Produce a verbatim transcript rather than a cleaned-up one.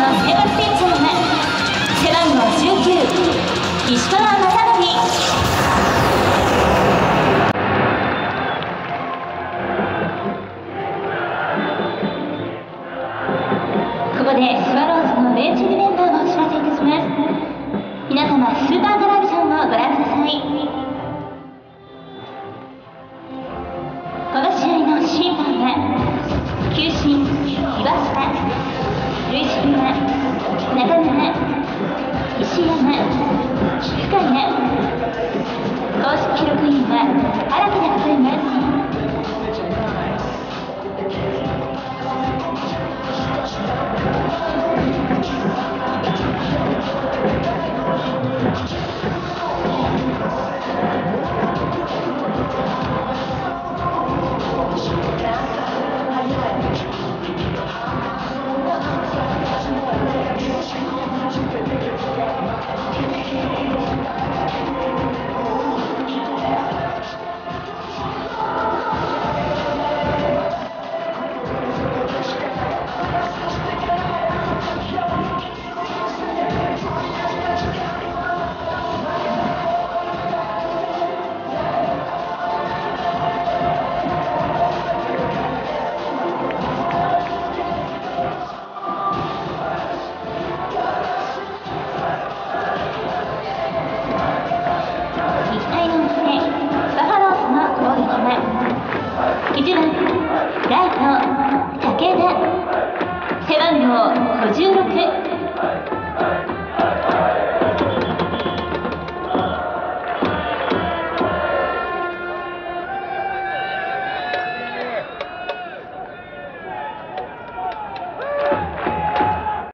先発ピッチャーは背番号じゅうきゅう、石川雅規。ここでスワローズのベンチ入りメンバーをお知らせいたします。皆様、スーパーカラビジョンをご覧ください。この試合の審判は球審岩下、塁審は中村、石山、深谷、公式記録員は荒木でございます。いちばんライト武田、背番号ごじゅうろく。